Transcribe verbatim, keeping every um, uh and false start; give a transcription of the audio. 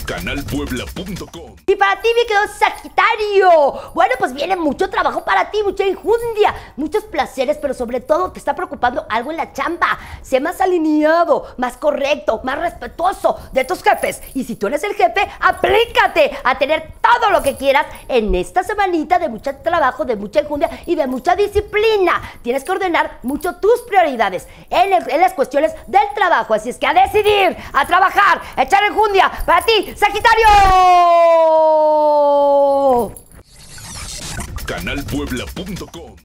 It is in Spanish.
canal puebla punto com. Y para ti, mi querido Sagitario, bueno, pues viene mucho trabajo para ti, mucha enjundia, muchos placeres, pero sobre todo te está preocupando algo en la chamba. Sé más alineado, más correcto, más respetuoso de tus jefes. Y si tú eres el jefe, aplícate a tener todo lo que quieras en esta semanita de mucho trabajo, de mucha enjundia y de mucha disciplina. Tienes que ordenar mucho tus prioridades en, el, en las cuestiones del trabajo. Así es que a decidir, a trabajar, a echar enjundia para ti, Sagitario. canal puebla punto com.